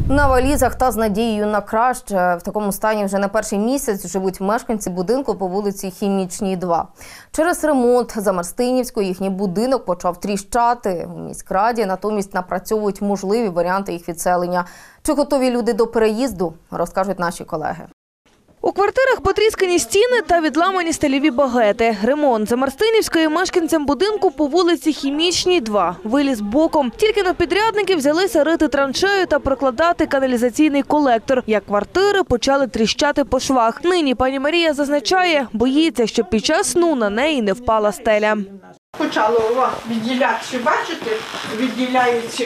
На валізах та з надією на краще. В такому стані вже не перший місяць живуть мешканці будинку по вулиці Хімічній, 2. Через ремонт Замарстинівського їхній будинок почав тріщати. У міськраді натомість напрацьовують можливі варіанти їх відселення. Чи готові люди до переїзду, розкажуть наші колеги. У квартирах потріскані стіни та відламані стильові багети. Ремонт Замарстинівської мешканцям будинку по вулиці Хімічній, 2 виліз боком. Тільки на підрядники взялися рити траншею та прокладати каналізаційний колектор, як квартири почали тріщати по швах. Нині пані Марія зазначає, боїться, щоб під час сну на неї не впала стеля. Почало відділятися, бачите, відділяється.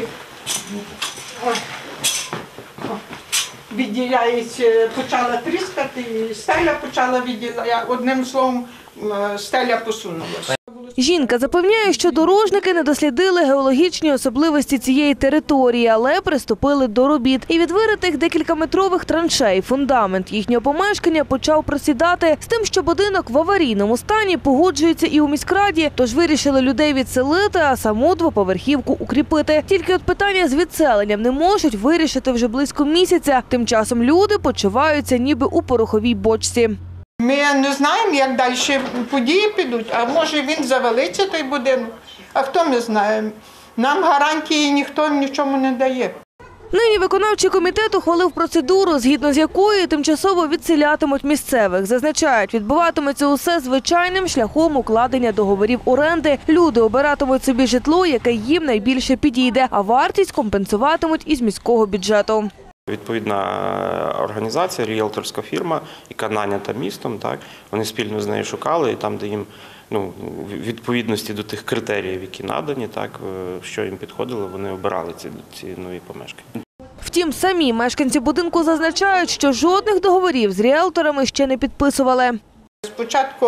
Відділяється, почала тріскати, і стеля почала відділяти. Одним словом, стеля посунулася. Жінка запевняє, що дорожники не дослідили геологічні особливості цієї території, але приступили до робіт. І від виритих декількаметрових траншей фундамент їхнього помешкання почав просідати. З тим, що будинок в аварійному стані, погоджуються і у міськраді, тож вирішили людей відселити, а саму двоповерхівку укріпити. Тільки от питання з відселенням не можуть вирішити вже близько місяця. Тим часом люди почуваються ніби у пороховій бочці. Ми не знаємо, як далі події підуть, а може він завалиться, той будинок. А хто ми знаємо? Нам гарантії ніхто нічому не дає. Нині виконавчий комітет ухвалив процедуру, згідно з якою тимчасово відселятимуть місцевих. Зазначають, відбуватиметься усе звичайним шляхом укладення договорів оренди. Люди обиратимуть собі житло, яке їм найбільше підійде, а вартість компенсуватимуть із міського бюджету. Відповідна організація, ріелторська фірма, яка нанята містом, так, вони спільно з нею шукали, і там, де їм відповідності до тих критеріїв, які надані, так, що їм підходило, вони обирали ці нові помешкання. Втім, самі мешканці будинку зазначають, що жодних договорів з ріелторами ще не підписували. Спочатку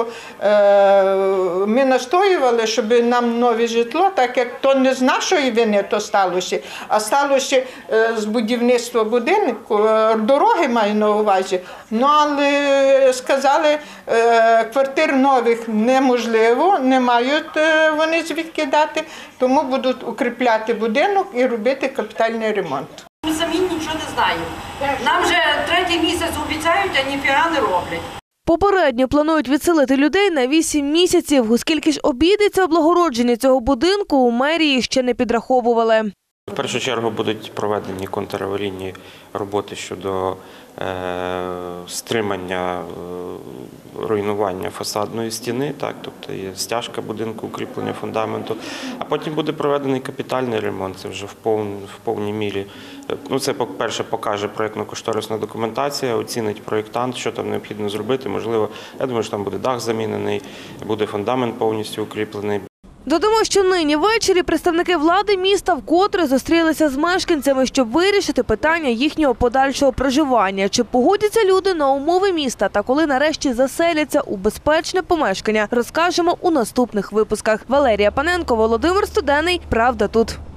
ми настоювали, щоб нам нове житло, так як то не з нашої вини то сталося, а сталося з будівництва будинку, дороги маю на увазі. Ну, але сказали, квартир нових неможливо, не мають вони звідки дати, тому будуть укріпляти будинок і робити капітальний ремонт. Ми самі нічого не знаємо. Нам вже третій місяць обіцяють, а ніфіга не роблять. Попередньо планують відселити людей на 8 місяців. Оскільки ж обійдеться облагородження цього будинку, у мерії ще не підраховували. В першу чергу будуть проведені контраварійні роботи щодо стримання руйнування фасадної стіни, так, тобто є стяжка будинку, укріплення фундаменту, а потім буде проведений капітальний ремонт, це вже в повній мірі. Ну, це, по-перше, покаже проєктно-кошторисна документація, оцінить проєктант, що там необхідно зробити. Можливо, я думаю, що там буде дах замінений, буде фундамент повністю укріплений. Додамо, що нині ввечері представники влади міста вкотре зустрілися з мешканцями, щоб вирішити питання їхнього подальшого проживання. Чи погодяться люди на умови міста та коли нарешті заселяться у безпечне помешкання, розкажемо у наступних випусках. Валерія Паненко, Володимир Студений. Правда тут.